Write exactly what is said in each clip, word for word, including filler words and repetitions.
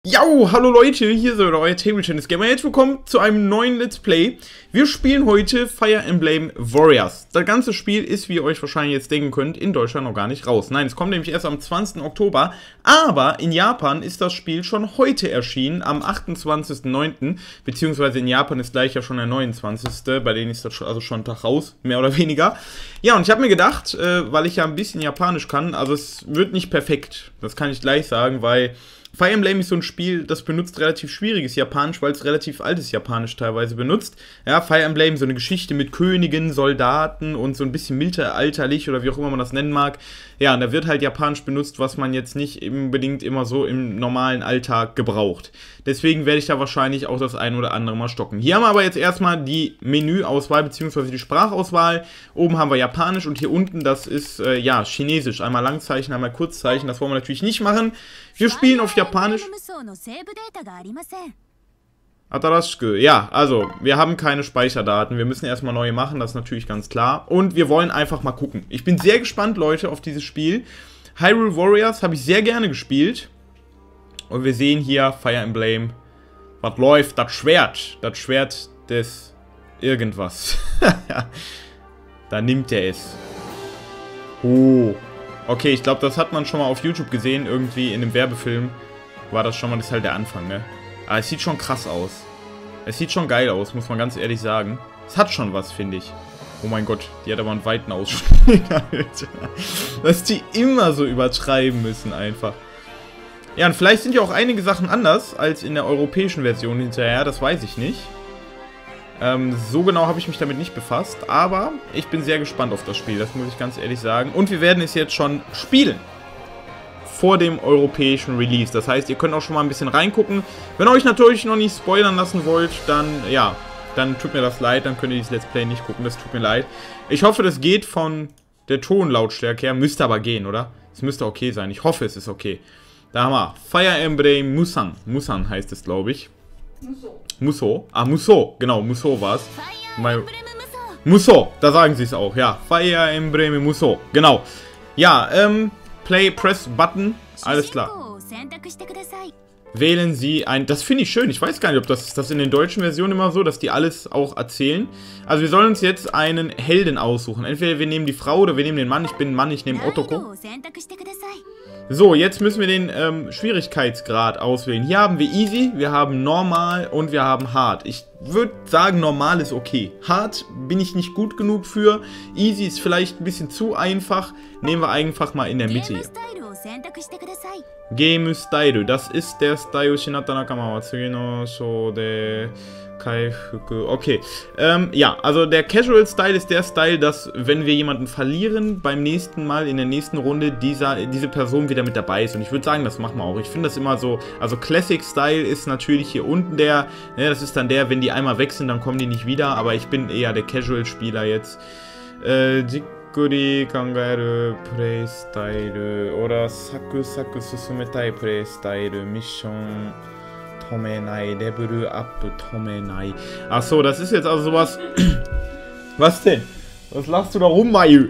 Yo, hallo Leute, hier ist euer Table Tennis Gamer. Jetzt willkommen zu einem neuen Let's Play. Wir spielen heute Fire Emblem Warriors. Das ganze Spiel ist, wie ihr euch wahrscheinlich jetzt denken könnt, in Deutschland noch gar nicht raus. Nein, es kommt nämlich erst am zwanzigsten Oktober. Aber in Japan ist das Spiel schon heute erschienen, am achtundzwanzigsten neunten Beziehungsweise in Japan ist gleich ja schon der neunundzwanzigste Bei denen ist das also schon ein Tag raus, mehr oder weniger. Ja, und ich habe mir gedacht, äh, weil ich ja ein bisschen Japanisch kann, also es wird nicht perfekt. Das kann ich gleich sagen, weil Fire Emblem ist so ein Spiel, das benutzt relativ schwieriges Japanisch, weil es relativ altes Japanisch teilweise benutzt. Ja, Fire Emblem, so eine Geschichte mit Königen, Soldaten und so ein bisschen mittelalterlich oder wie auch immer man das nennen mag. Ja, und da wird halt Japanisch benutzt, was man jetzt nicht unbedingt immer so im normalen Alltag gebraucht. Deswegen werde ich da wahrscheinlich auch das ein oder andere mal stocken. Hier haben wir aber jetzt erstmal die Menüauswahl bzw. die Sprachauswahl. Oben haben wir Japanisch und hier unten, das ist, äh, ja, Chinesisch. Einmal Langzeichen, einmal Kurzzeichen. Das wollen wir natürlich nicht machen. Wir spielen auf Japanisch. Atarashku. Ja, also, wir haben keine Speicherdaten. Wir müssen erstmal neue machen, das ist natürlich ganz klar. Und wir wollen einfach mal gucken. Ich bin sehr gespannt, Leute, auf dieses Spiel. Hyrule Warriors habe ich sehr gerne gespielt. Und wir sehen hier Fire Emblem. Was läuft? Das Schwert. Das Schwert des irgendwas. Da nimmt er es. Oh. Okay, ich glaube, das hat man schon mal auf YouTube gesehen. Irgendwie in dem Werbefilm war das schon mal, das ist halt der Anfang, ne? Aber es sieht schon krass aus. Es sieht schon geil aus, muss man ganz ehrlich sagen. Es hat schon was, finde ich. Oh mein Gott, die hat aber einen weiten Ausschnitt, Alter. Dass die immer so übertreiben müssen, einfach. Ja, und vielleicht sind ja auch einige Sachen anders als in der europäischen Version hinterher, das weiß ich nicht. Ähm, so genau habe ich mich damit nicht befasst, aber ich bin sehr gespannt auf das Spiel, das muss ich ganz ehrlich sagen. Und wir werden es jetzt schon spielen. Vor dem europäischen Release. Das heißt, ihr könnt auch schon mal ein bisschen reingucken. Wenn ihr euch natürlich noch nicht spoilern lassen wollt, dann, ja, dann tut mir das leid, dann könnt ihr dieses Let's Play nicht gucken, das tut mir leid. Ich hoffe, das geht von der Tonlautstärke her, müsste aber gehen, oder? Es müsste okay sein, ich hoffe, es ist okay. Da haben wir Fire Emblem Musan. Musan heißt es, glaube ich. Muso. Muso. Ah, Muso. Genau, Muso war es. Muso, da sagen sie es auch, ja. Fire Emblem Muso. Genau. Ja, ähm, Play, Press, Button. Alles klar. Wählen Sie ein... Das finde ich schön. Ich weiß gar nicht, ob das, das in den deutschen Versionen immer so, dass die alles auch erzählen. Also wir sollen uns jetzt einen Helden aussuchen. Entweder wir nehmen die Frau oder wir nehmen den Mann. Ich bin ein Mann, ich nehme Otoko. So, jetzt müssen wir den ähm, Schwierigkeitsgrad auswählen. Hier haben wir Easy, wir haben Normal und wir haben Hard. Ich würde sagen, Normal ist okay. Hard bin ich nicht gut genug für. Easy ist vielleicht ein bisschen zu einfach. Nehmen wir einfach mal in der Mitte hier. Game Style, das ist der Style Shinata Nakama wa tsugi no shou de Kaifuku. Okay, ähm, ja, also der Casual Style ist der Style, dass wenn wir jemanden verlieren, beim nächsten Mal, in der nächsten Runde, dieser, diese Person wieder mit dabei ist. Und ich würde sagen, das machen wir auch. Ich finde das immer so, also Classic Style ist natürlich hier unten der, ne, das ist dann der, wenn die einmal weg sind, dann kommen die nicht wieder, aber ich bin eher der Casual-Spieler jetzt. Äh, Jikuri kangaeru Playstyle oder Saku Saku susumetai Playstyle Mission Tomenai, Level Up Tomenai. Achso, das ist jetzt also sowas. Was denn? Was lachst du da rum, Mayu?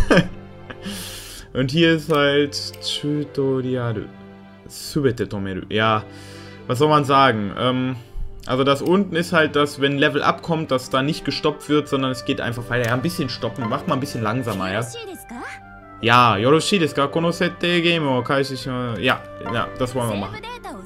Und hier ist halt Tutorial. Subete Tomeru. Ja, was soll man sagen? Ähm, also das unten ist halt, dass wenn Level Up kommt, dass da nicht gestoppt wird, sondern es geht einfach weiter. Ja, ein bisschen stoppen. Macht mal ein bisschen langsamer, ja. Ja, Yoroshii desu ka? Kono Sette Game o kaishi shimasu. Ja, ja, das wollen wir machen.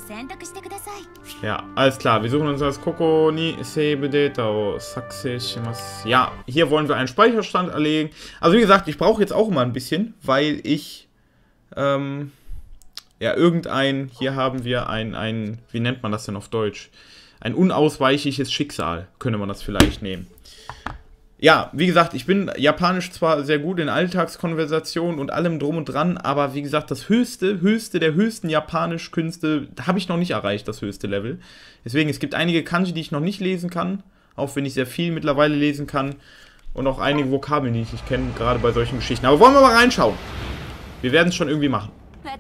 Ja, alles klar. Wir suchen uns das Koko ni Save Data o Saksei shimasu. Ja, hier wollen wir einen Speicherstand erlegen. Also wie gesagt, ich brauche jetzt auch mal ein bisschen, weil ich, ähm, ja, irgendein, hier haben wir ein, ein, wie nennt man das denn auf Deutsch? Ein unausweichliches Schicksal, könnte man das vielleicht nehmen. Ja, wie gesagt, ich bin Japanisch zwar sehr gut in Alltagskonversation und allem drum und dran, aber wie gesagt, das höchste, höchste der höchsten Japanisch-Künste habe ich noch nicht erreicht, das höchste Level. Deswegen, es gibt einige Kanji, die ich noch nicht lesen kann, auch wenn ich sehr viel mittlerweile lesen kann. Und auch einige Vokabeln, die ich nicht kenne, gerade bei solchen Geschichten. Aber wollen wir mal reinschauen. Wir werden es schon irgendwie machen.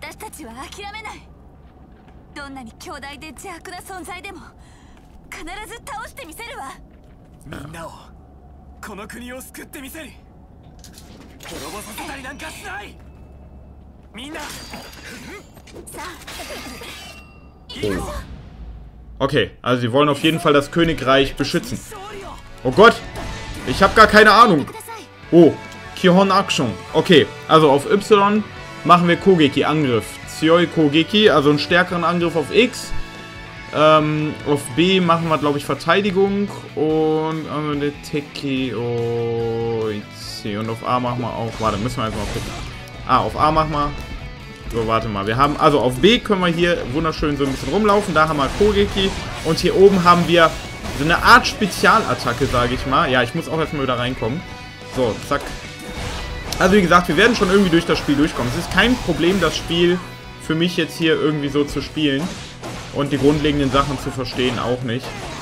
Ja. この国を救ってみせる。滅ぼさせたりなんかしない。みんな。さあ。 Oh. Okay, also sie wollen auf jeden Fall das Königreich beschützen. Oh Gott, ich habe gar keine Ahnung. Oh, Kihon Action. Okay, also auf Y machen wir Kogeki, Angriff. Tsioi Kogeki, also einen stärkeren Angriff auf X. Ähm, auf B machen wir, glaube ich, Verteidigung. Und also der Teki und auf A machen wir auch. Warte, müssen wir einfach mal gucken. Ah, auf A machen wir. So, warte mal. Wir haben, also auf B können wir hier wunderschön so ein bisschen rumlaufen. Da haben wir Kogeki. Und hier oben haben wir so eine Art Spezialattacke, sage ich mal. Ja, ich muss auch erstmal wieder reinkommen. So, zack. Also wie gesagt, wir werden schon irgendwie durch das Spiel durchkommen. Es ist kein Problem, das Spiel für mich jetzt hier irgendwie so zu spielen. Und die grundlegenden Sachen zu verstehen auch nicht.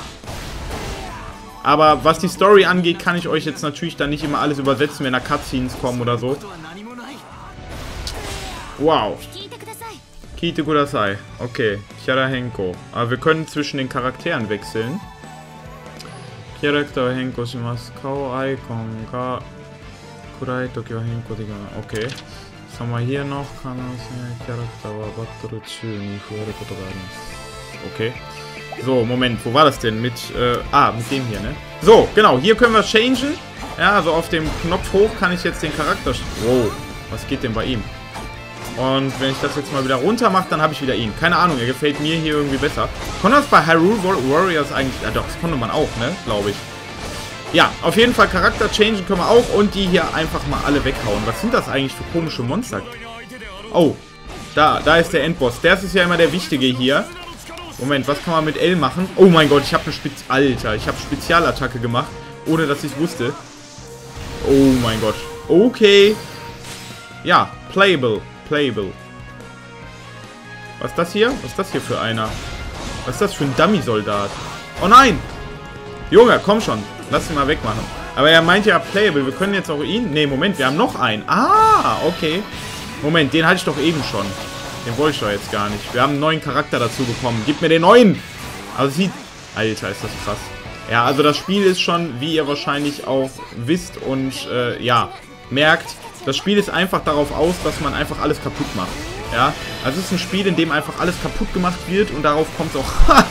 Aber was die Story angeht, kann ich euch jetzt natürlich dann nicht immer alles übersetzen, wenn da Cutscenes kommen oder so. Wow. Kite kudasai. Okay. Kiara Henko. Aber wir können zwischen den Charakteren wechseln. Charakter Henko shimasu. Kao Icon ga kurai toki wa Henko dekimasu. Okay. Was haben wir hier noch? Charakter wa Battle chu ni fueru koto ga arimasu. Okay. So, Moment. Wo war das denn? Mit, äh, ah, mit dem hier, ne? So, genau. Hier können wir changen. Ja, also auf dem Knopf hoch kann ich jetzt den Charakter... Wow. Was geht denn bei ihm? Und wenn ich das jetzt mal wieder runter mache, dann habe ich wieder ihn. Keine Ahnung, er gefällt mir hier irgendwie besser. Konnte das bei Hyrule Warriors eigentlich... Ja doch, das konnte man auch, ne? Glaube ich. Ja, auf jeden Fall Charakter changen können wir auch. Und die hier einfach mal alle weghauen. Was sind das eigentlich für komische Monster? Oh, da, da ist der Endboss. Der ist ja immer der Wichtige hier. Moment, was kann man mit L machen? Oh mein Gott, ich habe eine Spez... Alter, ich habe Spezialattacke gemacht, ohne dass ich es wusste. Oh mein Gott. Okay. Ja, playable. Playable. Was ist das hier? Was ist das hier für einer? Was ist das für ein Dummy-Soldat? Oh nein! Junge, komm schon. Lass ihn mal wegmachen. Aber er meint ja playable. Wir können jetzt auch ihn... Ne, Moment, wir haben noch einen. Ah, okay. Moment, den hatte ich doch eben schon. Den wollte ich doch jetzt gar nicht. Wir haben einen neuen Charakter dazu bekommen. Gib mir den neuen! Also sieht... Alter, ist das krass. Ja, also das Spiel ist schon, wie ihr wahrscheinlich auch wisst und, äh, ja, merkt, das Spiel ist einfach darauf aus, dass man einfach alles kaputt macht. Ja, also es ist ein Spiel, in dem einfach alles kaputt gemacht wird und darauf kommt es auch an.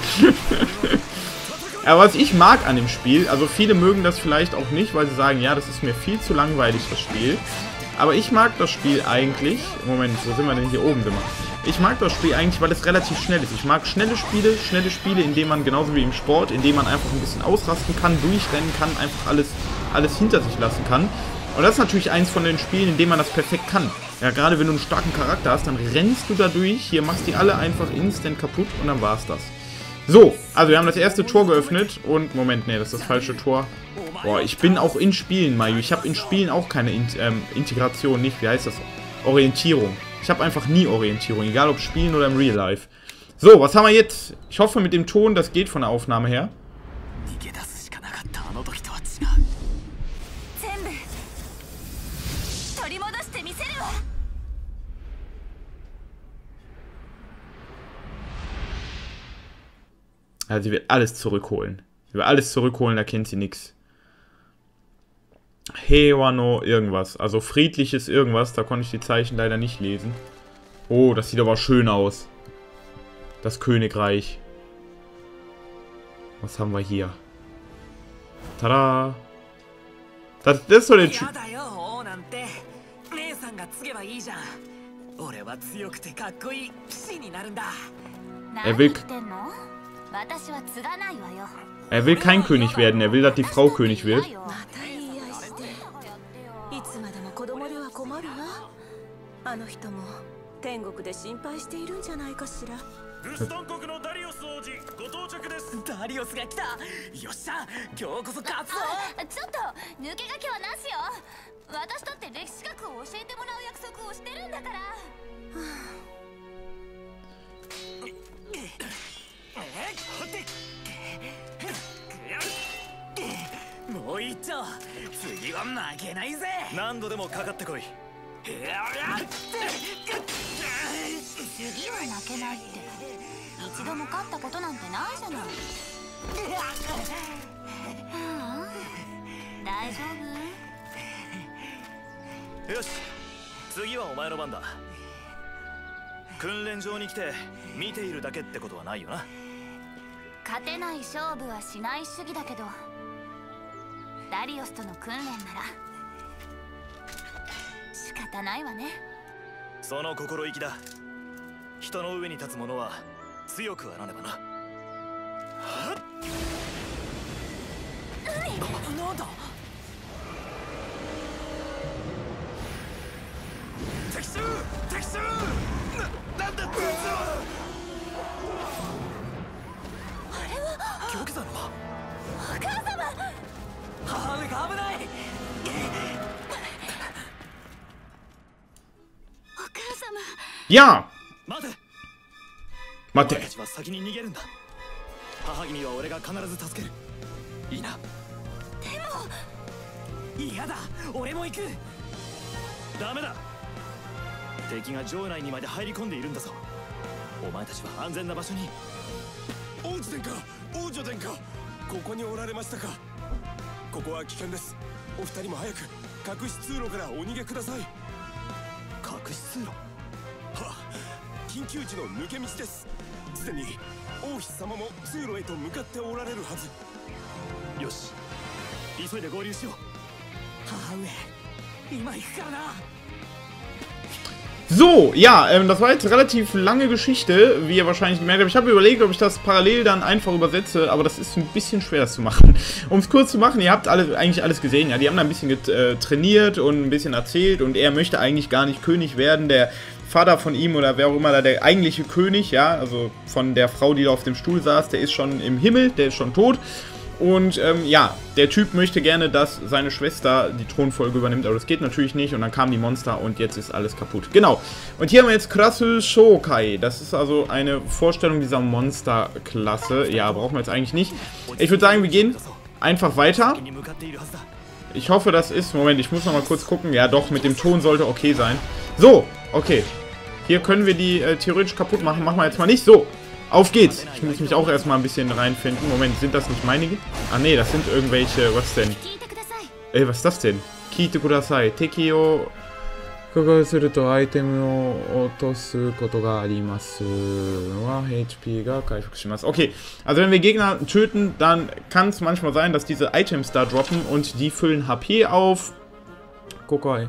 Aber was ich mag an dem Spiel, also viele mögen das vielleicht auch nicht, weil sie sagen, ja, das ist mir viel zu langweilig, das Spiel. Aber ich mag das Spiel eigentlich... Moment, wo sind wir denn hier oben gemacht? Ich mag das Spiel eigentlich, weil es relativ schnell ist. Ich mag schnelle Spiele, schnelle Spiele, in denen man, genauso wie im Sport, in denen man einfach ein bisschen ausrasten kann, durchrennen kann, einfach alles, alles hinter sich lassen kann. Und das ist natürlich eins von den Spielen, in denen man das perfekt kann. Ja, gerade wenn du einen starken Charakter hast, dann rennst du da durch, hier machst die alle einfach instant kaputt und dann war's das. So, also wir haben das erste Tor geöffnet und... Moment, nee, das ist das falsche Tor. Boah, ich bin auch in Spielen, Mayu. Ich habe in Spielen auch keine in ähm, Integration, nicht, wie heißt das? Orientierung. Ich habe einfach nie Orientierung, egal ob Spielen oder im Real Life. So, was haben wir jetzt? Ich hoffe mit dem Ton, das geht von der Aufnahme her. Also sie wird alles zurückholen. Sie wird alles zurückholen, da kennt sie nichts. Heiwa irgendwas. Also friedliches irgendwas. Da konnte ich die Zeichen leider nicht lesen. Oh, das sieht aber schön aus. Das Königreich. Was haben wir hier? Tada! Das, das ist so der Typ. Er will... Er will kein König werden, er will, dass die Frau König wird. 訓練場に来て見ているだけってことはないよな。 勝てない勝負はしない主義だけど、ダリオスとの訓練なら仕方ないわね。 その心意気だ。人の上に立つ者は強くあらねばな。何？なんだ？敵襲！敵襲！な、なんだこいつは！ あれは狂気だろ。 お母様！ 母上が危ない！ お母様。 Ja! 待て！ 待て。 私たちは先に逃げるんだ。母君は俺が必ず助ける。いいな。 でも嫌だ、俺も行く。ダメだ。敵が城内にまで入り込んでいるんだぞ。お前たちは安全な場所に。 王子殿下、王女殿下、ここにおられましたか。ここは危険です。お二人も早く隠し通路からお逃げください。 隠し通路？ はあ、緊急時の抜け道です。すでに王妃様も通路へと向かっておられるはず。 よし、急いで合流しよう。母上、今行くからな。 So, ja, ähm, das war jetzt eine relativ lange Geschichte, wie ihr wahrscheinlich gemerkt habt. Ich habe überlegt, ob ich das parallel dann einfach übersetze, aber das ist ein bisschen schwer, das zu machen. Um es kurz zu machen, ihr habt alle, eigentlich alles gesehen, ja, die haben da ein bisschen äh, trainiert und ein bisschen erzählt und er möchte eigentlich gar nicht König werden, der Vater von ihm oder wer auch immer da der eigentliche König, ja, also von der Frau, die da auf dem Stuhl saß, der ist schon im Himmel, der ist schon tot. Und ähm, ja, der Typ möchte gerne, dass seine Schwester die Thronfolge übernimmt, aber das geht natürlich nicht. Und dann kamen die Monster und jetzt ist alles kaputt. Genau. Und hier haben wir jetzt Kurasu Shokai. Das ist also eine Vorstellung dieser Monsterklasse. Ja, brauchen wir jetzt eigentlich nicht. Ich würde sagen, wir gehen einfach weiter. Ich hoffe, das ist... Moment, ich muss noch mal kurz gucken. Ja, doch, mit dem Ton sollte okay sein. So, okay. Hier können wir die äh, theoretisch kaputt machen. Machen wir jetzt mal nicht. So. Auf geht's! Ich muss mich auch erstmal ein bisschen reinfinden. Moment, sind das nicht meine? Ah ne, das sind irgendwelche... Was denn? Ey, was ist das denn? Kite kudasai. Teki o kokou suru to Item o otosu koto ga arimasu. Wa H P ga kaifuku shimasu. Okay, also wenn wir Gegner töten, dann kann es manchmal sein, dass diese Items da droppen und die füllen H P auf. Kokoi.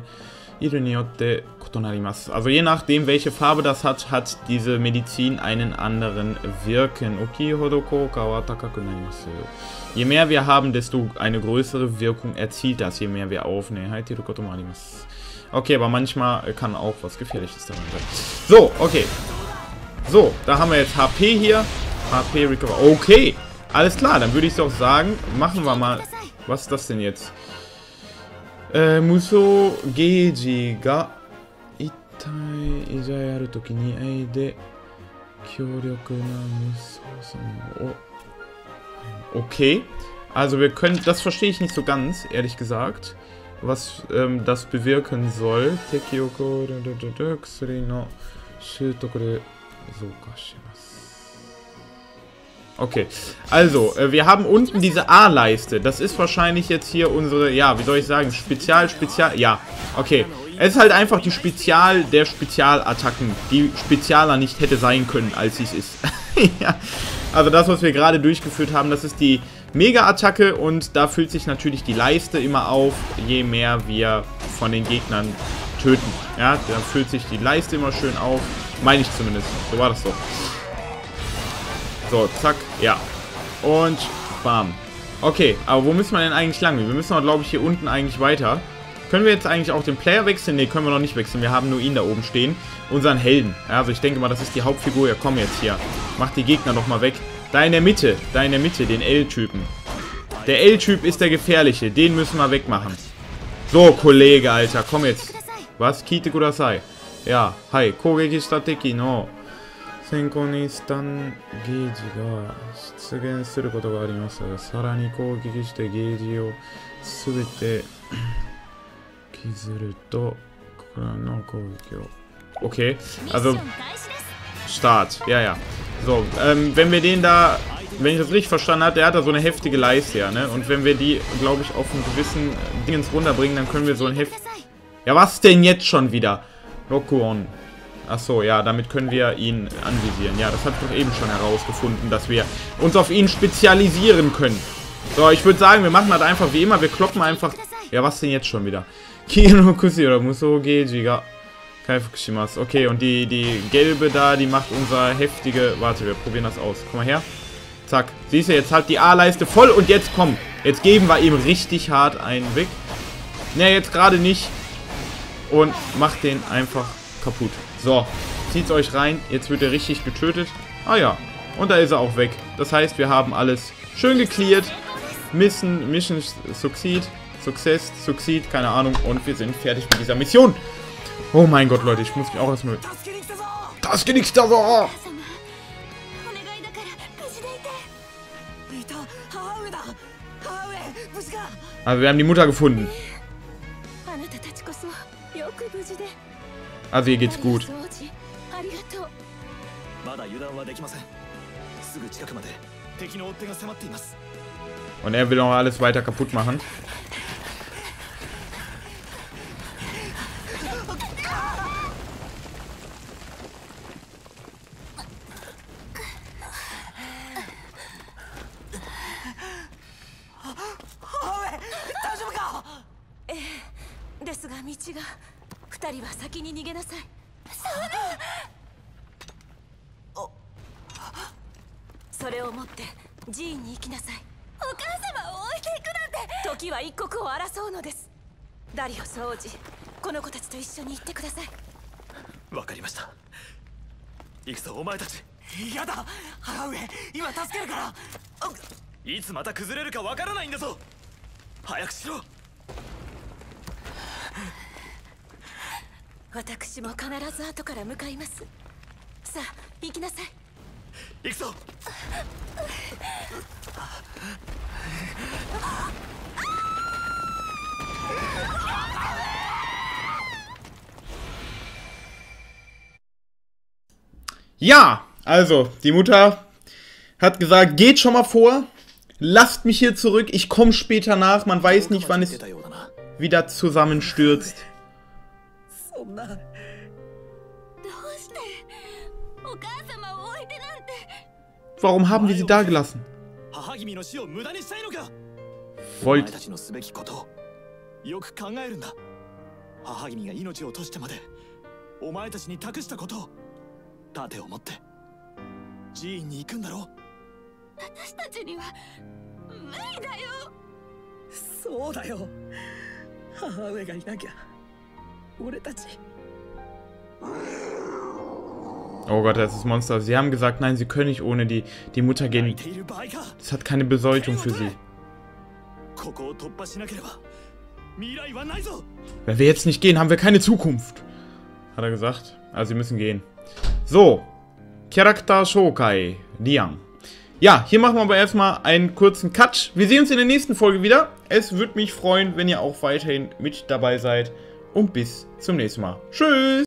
Also je nachdem, welche Farbe das hat, hat diese Medizin einen anderen Wirken. Je mehr wir haben, desto eine größere Wirkung erzielt das, je mehr wir aufnehmen. Okay, aber manchmal kann auch was Gefährliches daran sein. So, okay. So, da haben wir jetzt H P hier. H P Recover. Okay, alles klar, dann würde ich doch sagen, machen wir mal. Was ist das denn jetzt? Äh, Muso Geiji ga Itai Ijai aru toki ni eide Kyōryoku na Muso-sama o. Okay, also wir können, das verstehe ich nicht so ganz, ehrlich gesagt, was ähm, das bewirken soll. Tekioko kusuri no shutoku de souka shimasu. Okay, also, äh, wir haben unten diese A-Leiste. Das ist wahrscheinlich jetzt hier unsere, ja, wie soll ich sagen, Spezial, Spezial, ja, okay. Es ist halt einfach die Spezial der Spezialattacken, die spezieller nicht hätte sein können, als sie es ist. Ja, also das, was wir gerade durchgeführt haben, das ist die Mega-Attacke und da füllt sich natürlich die Leiste immer auf, je mehr wir von den Gegnern töten. Ja, da füllt sich die Leiste immer schön auf, meine ich zumindest, so war das doch. So, zack, ja. Und bam. Okay, aber wo müssen wir denn eigentlich lang? Wir müssen, glaube ich, hier unten eigentlich weiter. Können wir jetzt eigentlich auch den Player wechseln? Ne, können wir noch nicht wechseln. Wir haben nur ihn da oben stehen. Unseren Helden. Ja, also ich denke mal, das ist die Hauptfigur. Ja, komm jetzt hier. Mach die Gegner doch mal weg. Da in der Mitte. Da in der Mitte, den L-Typen. Der L-Typ ist der gefährliche. Den müssen wir wegmachen. So, Kollege, Alter. Komm jetzt. Was? Kite kudasai. Ja, hi. Kogeki shita teki no 先行にスタンゲージが出現することがありますが、さらに攻撃してゲージをすべて削ると、ここからの攻撃を。Okay, also Start, ja, ja. So, ähm, wenn wir den da, wenn ich das richtig verstanden habe, der hat da so eine heftige Leiste, ja, ne? Und wenn wir die, glaube ich, auf einen gewissen Dingens runterbringen, dann können wir so ein Heft... Ja, was denn jetzt schon wieder? Rokuon. Achso, ja, damit können wir ihn anvisieren. Ja, das habe ich doch eben schon herausgefunden, dass wir uns auf ihn spezialisieren können. So, ich würde sagen, wir machen halt einfach wie immer. Wir kloppen einfach... Ja, was denn jetzt schon wieder? Kino Kusi oder Musoge Jiga Kaifukushimasu. Okay, und die, die gelbe da, die macht unser heftige... Warte, wir probieren das aus. Komm mal her. Zack. Siehst du, jetzt hat die A-Leiste voll und jetzt komm. Jetzt geben wir ihm richtig hart einen weg. Ne, jetzt gerade nicht. Und macht den einfach kaputt. So, zieht's euch rein. Jetzt wird er richtig getötet. Ah ja, und da ist er auch weg. Das heißt, wir haben alles schön gecleart. Mission, Mission Succeed. Success, Succeed, keine Ahnung. Und wir sind fertig mit dieser Mission. Oh mein Gott, Leute, ich muss mich auch erstmal... Das geht nichts da so! Also wir haben die Mutter gefunden. Also hier geht's gut. Und er will auch alles weiter kaputt machen. Ja, also, die Mutter hat gesagt, geht schon mal vor, lasst mich hier zurück, ich komme später nach, man weiß nicht, wann es wieder zusammenstürzt. Warum haben wir sie da gelassen? Wollt... Oh Gott, das ist Monster. Sie haben gesagt, nein, sie können nicht ohne die, die Mutter gehen. Das hat keine Bedeutung für sie. Wenn wir jetzt nicht gehen, haben wir keine Zukunft. Hat er gesagt. Also sie müssen gehen. So. Charakter Shokai. Liang. Ja, hier machen wir aber erstmal einen kurzen Cut. Wir sehen uns in der nächsten Folge wieder. Es würde mich freuen, wenn ihr auch weiterhin mit dabei seid. Und bis zum nächsten Mal. Tschüss.